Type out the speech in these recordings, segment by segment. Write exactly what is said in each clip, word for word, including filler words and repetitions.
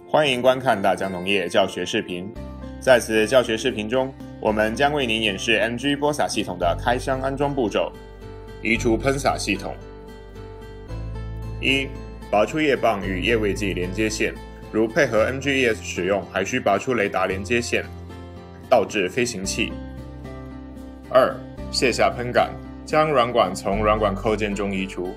欢迎观看大江农业教学视频。在此教学视频中，我们将为您演示 M G 播撒系统的开箱安装步骤。移除喷洒系统。一、拔出叶棒与叶位计连接线，如配合 M G E S 使用，还需拔出雷达连接线，倒置飞行器。二、卸下喷杆，将软管从软管扣件中移除。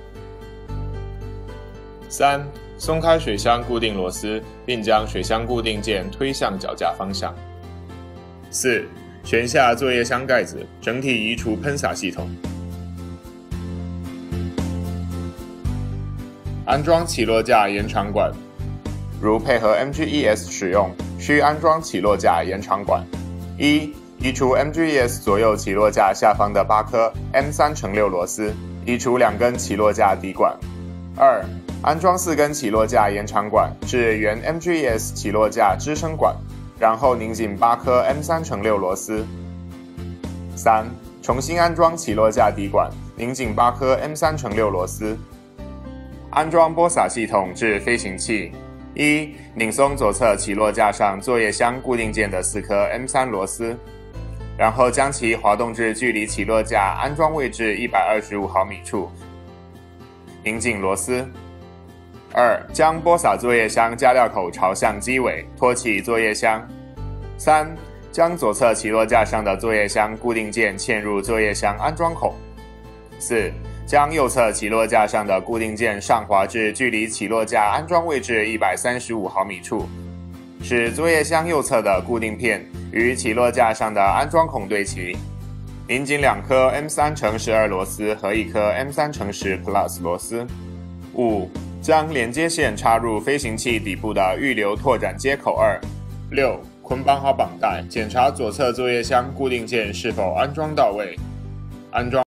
三、松开水箱固定螺丝，并将水箱固定件推向脚架方向。四、旋下作业箱盖子，整体移除喷洒系统。安装起落架延长管，如配合 M G E S 使用，需安装起落架延长管。一、移除 M G E S 左右起落架下方的八颗 M 三乘六 螺丝，移除两根起落架底管。二、安装四根起落架延长管至原 M G E S 起落架支撑管，然后拧紧八颗 M 三乘六 螺丝。三、重新安装起落架底管，拧紧八颗 M 三乘六 螺丝。安装播撒系统至飞行器。一、拧松左侧起落架上作业箱固定件的四颗 M 三 螺丝，然后将其滑动至距离起落架安装位置一百二十五毫米处，拧紧螺丝。二、将播撒作业箱加料口朝向机尾，托起作业箱。三、将左侧起落架上的作业箱固定件嵌入作业箱安装孔。四、将右侧起落架上的固定件上滑至距离起落架安装位置一百三十五毫米处，使作业箱右侧的固定片与起落架上的安装孔对齐。拧紧两颗 M 三乘十二 螺丝和一颗 M 三乘十 Plus 螺丝。五、将连接线插入飞行器底部的预留拓展接口二。六、捆绑好绑带，检查左侧作业箱固定件是否安装到位。安装